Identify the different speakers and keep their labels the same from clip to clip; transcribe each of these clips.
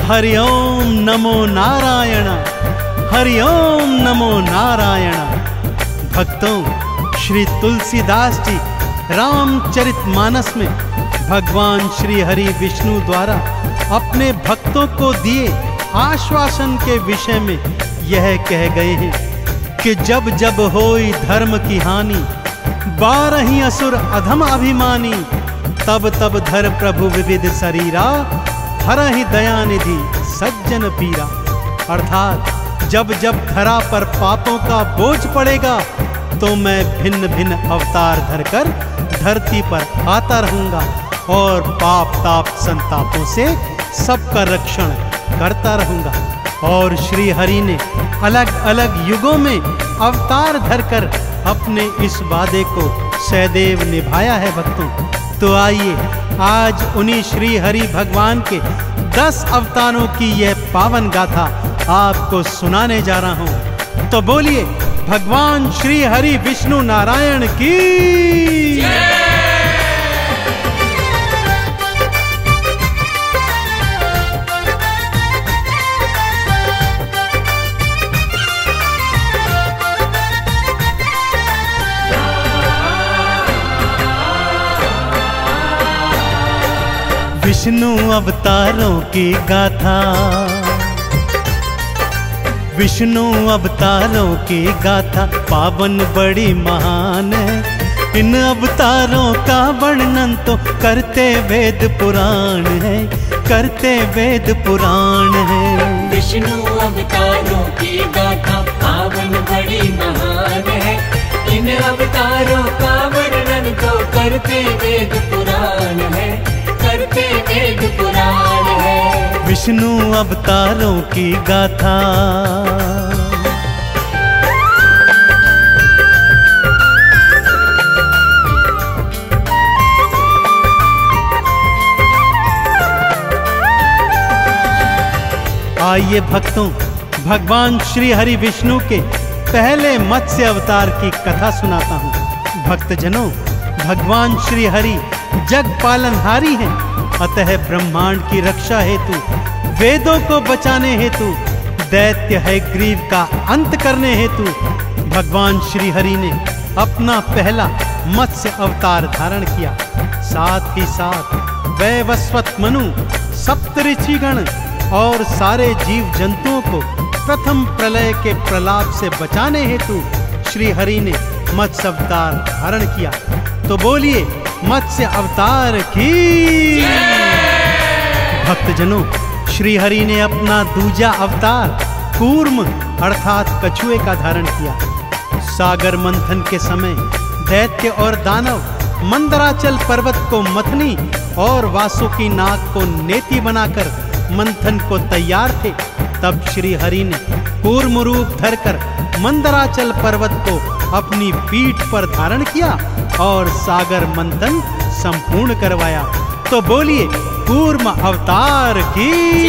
Speaker 1: हरि ओम नमो नारायण, हरि ओम नमो नारायण। भक्तों, श्री तुलसीदास जी रामचरितमानस में भगवान श्री हरि विष्णु द्वारा अपने भक्तों को दिए आश्वासन के विषय में यह कह गए हैं कि जब जब होई धर्म की हानि, 12 असुर अधम अभिमानी, तब तब धर प्रभु विविध शरीरा, हरहि दयानिधि सज्जन पीरा। अर्थात जब जब धरा पर पापों का बोझ पड़ेगा तो मैं भिन्न भिन्न अवतार धरकर धरती पर आता रहूंगा और पाप ताप संतापों से सबका रक्षण करता रहूंगा। और श्री हरि ने अलग अलग युगों में अवतार धरकर अपने इस वादे को सदैव निभाया है। भक्तों, तो आइए आज उन्हीं श्री हरि भगवान के 10 अवतारों की यह पावन गाथा आपको सुनाने जा रहा हूं। तो बोलिए भगवान श्री हरि विष्णु नारायण की। विष्णु अवतारों की गाथा, विष्णु अवतारों की गाथा पावन बड़ी महान है। इन अवतारों का वर्णन तो करते वेद पुराण है, करते वेद पुराण है।
Speaker 2: विष्णु अवतारों की गाथा पावन बड़ी महान है। इन अवतारों का वर्णन तो करते वेद पुराण है, करते वेद पुराण है।
Speaker 1: विष्णु अवतारों की गाथा। आइए भक्तों, भगवान श्री हरि विष्णु के पहले मत्स्य अवतार की कथा सुनाता हूँ। भक्तजनों, भगवान श्री हरि जग पालनहारी हैं, अतः ब्रह्मांड की रक्षा हेतु, वेदों को बचाने हेतु, दैत्य हयग्रीव का अंत करने हेतु भगवान श्री हरि ने अपना पहला मत्स्य अवतार धारण किया। साथ ही साथ वैवस्वत मनु, सप्तऋषिगण और सारे जीव जंतुओं को प्रथम प्रलय के प्रलाप से बचाने हेतु श्री हरि ने मत्स्य अवतार धारण किया। तो बोलिए मत्स्य अवतार की। भक्तजनों, श्री हरि ने अपना दूजा अवतार कूर्म अर्थात कछुए का धारण किया। सागर मंथन के समय दैत्य और दानव मंदराचल पर्वत को मथनी और वासुकी नाग को नेति बनाकर मंथन को तैयार थे। तब श्री हरि ने कूर्म रूप धरकर मंदराचल पर्वत को अपनी पीठ पर धारण किया और सागर मंथन संपूर्ण करवाया। तो बोलिए कूर्म अवतार की।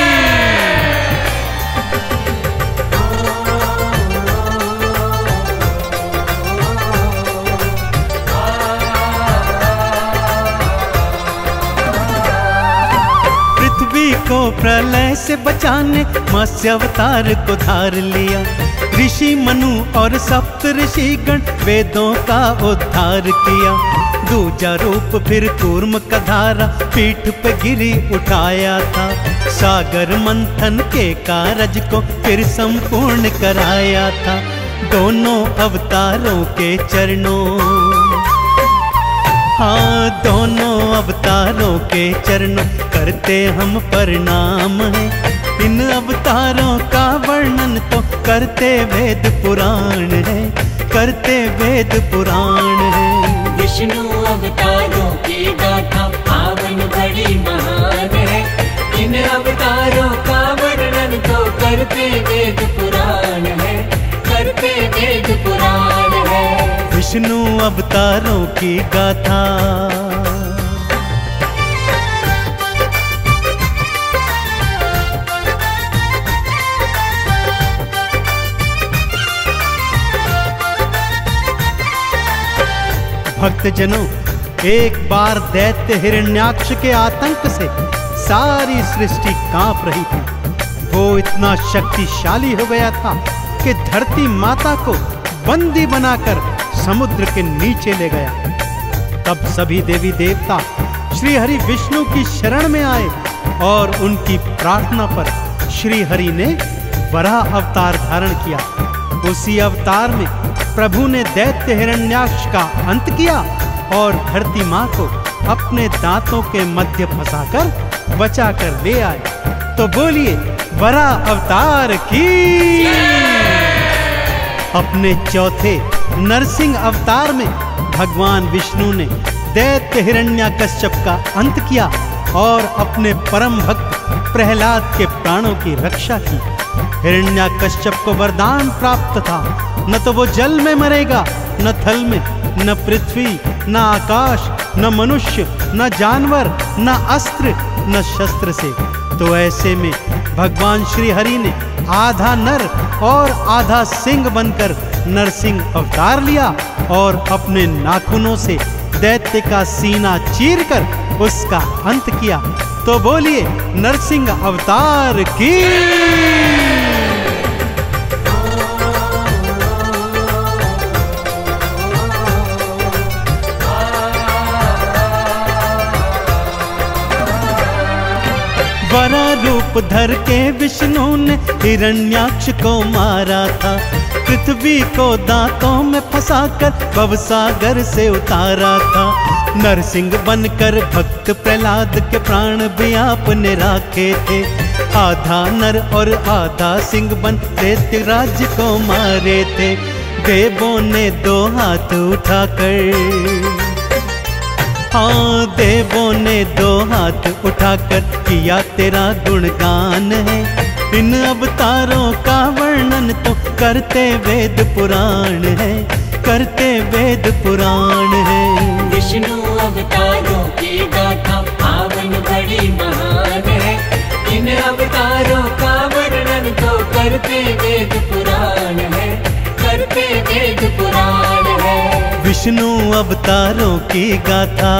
Speaker 1: पृथ्वी को प्रलय से बचाने मत्स्य अवतार को धार लिया। ऋषि मनु और सप्त ऋषिगण वेदों का उद्धार किया। दूजा रूप फिर कूर्म का धारा पीठ पे गिरी उठाया था। सागर मंथन के कारज को फिर संपूर्ण कराया था। दोनों अवतारों के चरणों, हाँ दोनों अवतारों के चरणों करते हम प्रणाम हैं। इन अवतारों का वर्णन तो करते वेद पुराण है, करते वेद पुराण है।
Speaker 2: विष्णु अवतारों की गाथा पावन बड़ी महान है। इन अवतारों का वर्णन तो करते वेद पुराण है, करते वेद पुराण है।
Speaker 1: विष्णु अवतारों की गाथा। भक्तजनों, एक बार दैत्य हिरण्याक्ष के आतंक से सारी सृष्टि कांप रही थी। वो इतना शक्तिशाली हो गया था कि धरती माता को बंदी बनाकर समुद्र के नीचे ले गया। तब सभी देवी देवता श्री हरि विष्णु की शरण में आए और उनकी प्रार्थना पर श्री हरि ने वराह अवतार धारण किया। उसी अवतार में प्रभु ने दैत्य हिरण्याक्ष का अंत किया और धरती माँ को अपने दांतों के मध्य फंसाकर बचाकर ले आए। तो बोलिए वराह अवतार की। अपने चौथे नरसिंह अवतार में भगवान विष्णु ने दैत्य हिरण्याकश्यप का अंत किया और अपने परम भक्त प्रहलाद के प्राणों की रक्षा की। हिरण्याकश्यप को वरदान प्राप्त था, न तो वो जल में मरेगा, न थल में, न पृथ्वी, न आकाश, न मनुष्य, न जानवर, न अस्त्र, न शस्त्र से। तो ऐसे में भगवान श्री हरि ने आधा नर और आधा सिंह बनकर नरसिंह अवतार लिया और अपने नाखूनों से दैत्य का सीना चीरकर उसका अंत किया। तो बोलिए नरसिंह अवतार की। वरा रूप धर के विष्णु ने हिरण्याक्ष को मारा था। पृथ्वी को दांतों में फंसाकर भवसागर से उतारा था। नरसिंह बनकर भक्त प्रहलाद के प्राण भी आपने राखे थे। आधा नर और आधा सिंह बन दैत्य राज्य को मारे थे। देवों ने दो हाथ उठाकर, हाँ देवों ने दो हाथ उठाकर किया तेरा गुणगान है। इन अवतारों का वर्णन तो करते वेद पुराण है, करते वेद पुराण है।
Speaker 2: विष्णु अवतारों की गाथा पावन बड़ी महान है। इन अवतारों का वर्णन तो करते वेद पुराण है, करते वेद पुराण है।
Speaker 1: विष्णु अवतारों की गाथा।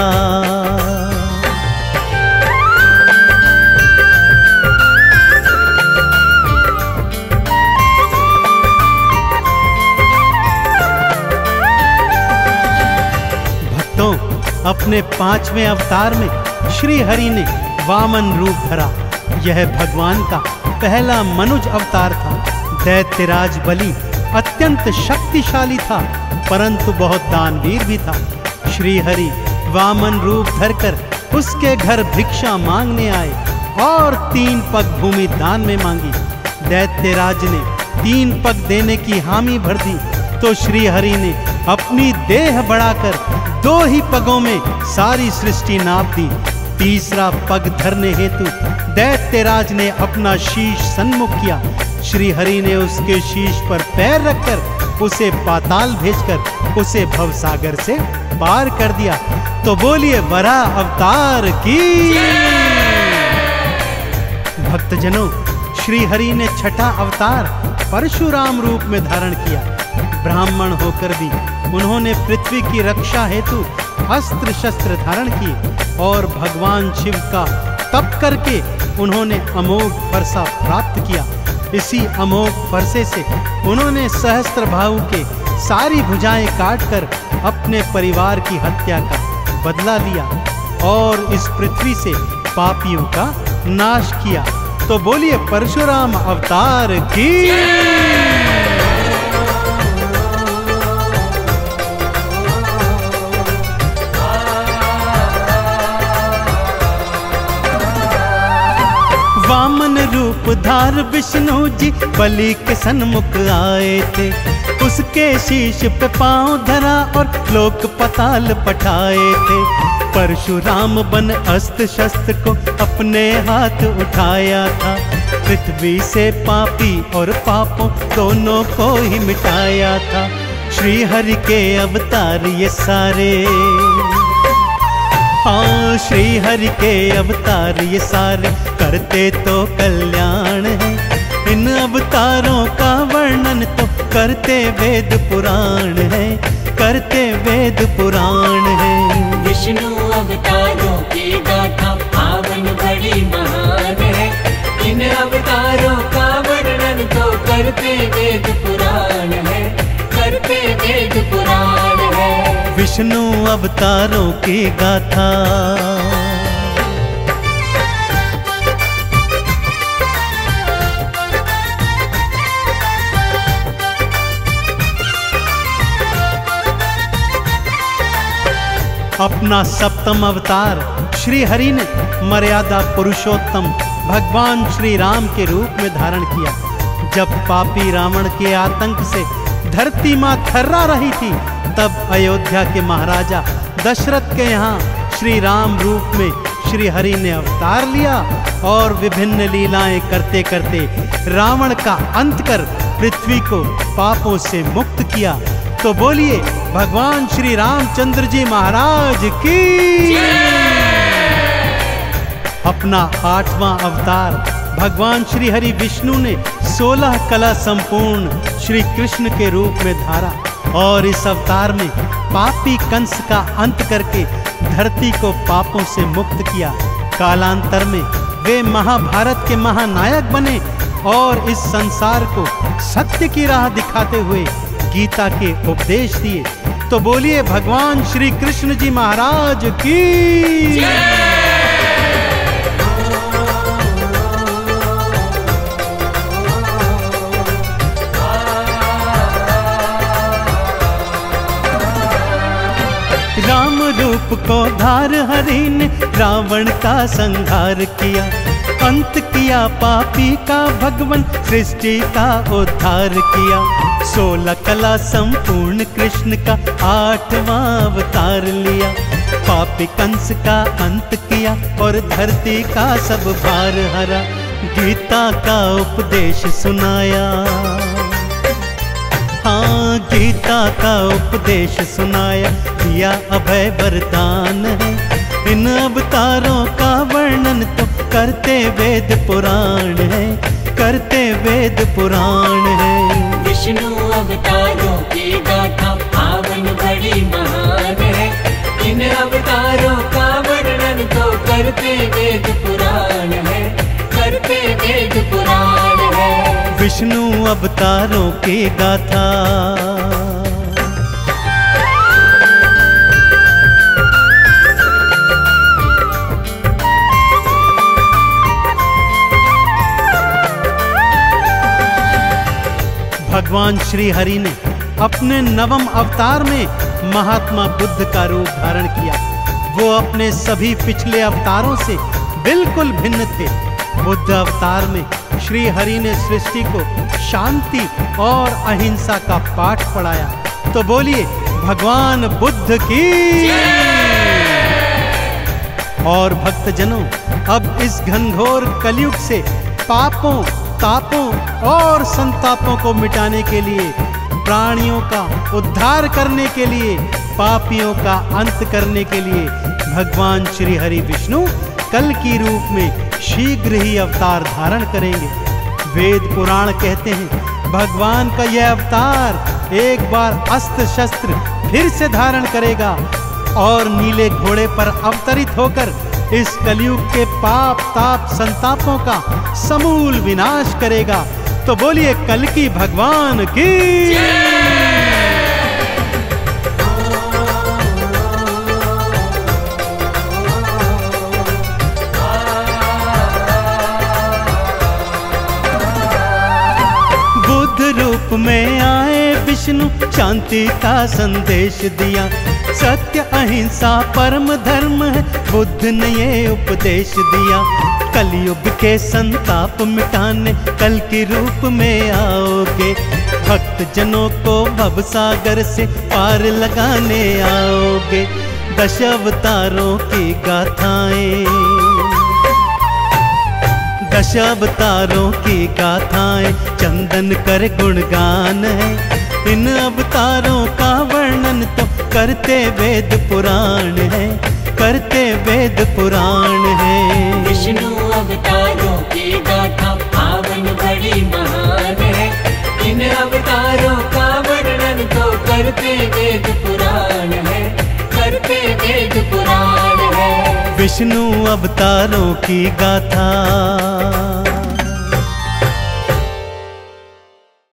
Speaker 1: भक्तों, अपने 5वें अवतार में श्री हरि ने वामन रूप धरा। यह भगवान का पहला मनुज अवतार था। दैत्यराज बलि अत्यंत शक्तिशाली था, परंतु बहुत दानवीर भी था। श्री हरि वामन रूप धरकर उसके घर भिक्षा मांगने आए और 3 पग भूमि दान में मांगी। दैत्यराज ने 3 पग देने की हामी भर दी, तो श्री हरि ने अपनी देह बढ़ाकर 2 ही पगों में सारी सृष्टि नाप दी। तीसरा पग धरने हेतु दैत्यराज ने अपना शीश सन्मुख किया। श्री हरि ने उसके शीश पर पैर रखकर उसे पाताल भेजकर उसे भवसागर से पार कर दिया। तो बोलिए वराह अवतार की। भक्तजनों, श्री हरि ने छठा अवतार परशुराम रूप में धारण किया। ब्राह्मण होकर भी उन्होंने पृथ्वी की रक्षा हेतु अस्त्र शस्त्र धारण किए और भगवान शिव का तप करके उन्होंने अमोघ फरसा प्राप्त किया। इसी अमोघ फरसे से उन्होंने सहस्त्रबाहु के सारी भुजाएं काटकर अपने परिवार की हत्या का बदला लिया और इस पृथ्वी से पापियों का नाश किया। तो बोलिए परशुराम अवतार की। वामन रूप धार विष्णु जी बलि के सन्मुख आए थे। उसके शीश पे पांव धरा और लोक पताल पठाए थे। परशुराम बन अस्त्र शस्त्र को अपने हाथ उठाया था। पृथ्वी से पापी और पापों दोनों को ही मिटाया था। श्री हरि के अवतार ये सारे, हाँ श्री हरि के अवतार ये सारे करते तो कल्याण है। इन अवतारों का वर्णन तो करते वेद पुराण है, करते वेद पुराण है।
Speaker 2: विष्णु अवतारों की गाथा पावन बड़ी महान है। इन अवतारों का वर्णन तो करते वेद पुराण है, करते वेद पुराण है।
Speaker 1: विष्णु अवतारों की गाथा अपना सप्तम अवतार श्री हरि ने मर्यादा पुरुषोत्तम भगवान श्री राम के रूप में धारण किया। जब पापी रावण के आतंक से धरती मां थर्रा रही थी, तब अयोध्या के महाराजा दशरथ के यहाँ श्री राम रूप में श्री हरि ने अवतार लिया और विभिन्न लीलाएं करते करते रावण का अंत कर पृथ्वी को पापों से मुक्त किया। तो बोलिए भगवान श्री रामचंद्र जी महाराज की। अपना 8वां अवतार भगवान श्री हरि विष्णु ने 16 कला संपूर्ण श्री कृष्ण के रूप में धारा और इस अवतार में पापी कंस का अंत करके धरती को पापों से मुक्त किया। कालांतर में वे महाभारत के महानायक बने और इस संसार को सत्य की राह दिखाते हुए गीता के उपदेश दिए। तो बोलिए भगवान श्री कृष्ण जी महाराज की। राम रूप को धार हरि ने रावण का संहार किया, अंत किया पापी का भगवान सृष्टि का उद्धार किया। 16 कला संपूर्ण कृष्ण का 8वां अवतार लिया, पापी कंस का अंत किया और धरती का सब भार हरा। गीता का उपदेश सुनाया, हाँ गीता का उपदेश सुनाया, दिया अभय वरदान है। इन अवतारों का वर्णन तो करते वेद पुराण है, करते वेद पुराण है।
Speaker 2: विष्णु अवतारों की गाथा पावन बड़ी महान है। इन अवतारों का वर्णन तो करते वेद पुराण है, करते वेद पुराण है।
Speaker 1: विष्णु अवतारों की गाथा भगवान श्री हरि ने अपने 9वें अवतार में महात्मा बुद्ध का रूप धारण किया। वो अपने सभी पिछले अवतारों से बिल्कुल भिन्न थे। बुद्ध अवतार में श्री हरि ने सृष्टि को शांति और अहिंसा का पाठ पढ़ाया। तो बोलिए भगवान बुद्ध की। और भक्तजनों, अब इस घनघोर कलयुग से पापों तापों और संतापों को मिटाने के लिए, प्राणियों का उद्धार करने के लिए, पापियों का अंत करने के लिए भगवान श्री हरि विष्णु कल की रूप में शीघ्र ही अवतार धारण करेंगे। वेद पुराण कहते हैं भगवान का यह अवतार एक बार अस्त्र शस्त्र फिर से धारण करेगा और नीले घोड़े पर अवतरित होकर इस कलयुग के पाप ताप संतापों का समूल विनाश करेगा। तो बोलिए कल्कि भगवान की। बुद्ध रूप में आए विष्णु शांति का संदेश दिया। सत्य अहिंसा परम धर्म है, बुद्ध ने ये उपदेश दिया। कलयुग के संताप मिटाने कल के रूप में आओगे, भक्त जनों को भव सागर से पार लगाने आओगे। 10 अवतारों की गाथाएं, 10 अवतारों की गाथाएं चंदन कर गुणगान है। इन अवतारों का वर्णन तो करते वेद पुराण है, करते वेद पुराण है।
Speaker 2: विष्णु अवतारों की गाथा पावन बड़ी महान है। इन अवतारों का वर्णन तो करते वेद पुराण है, करते वेद पुराण है।
Speaker 1: विष्णु अवतारों की गाथा।